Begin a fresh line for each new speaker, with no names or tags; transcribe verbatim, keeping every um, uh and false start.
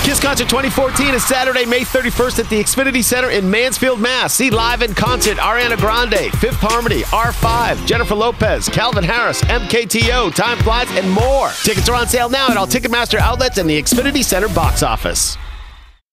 Kiss Concert twenty fourteen is Saturday, May thirty-first at the Xfinity Center in Mansfield, Mass. See live in concert Ariana Grande, Fifth Harmony, R five, Jennifer Lopez, Calvin Harris, M K T O, Time Flies, and more. Tickets are on sale now at all Ticketmaster outlets and the Xfinity Center box office.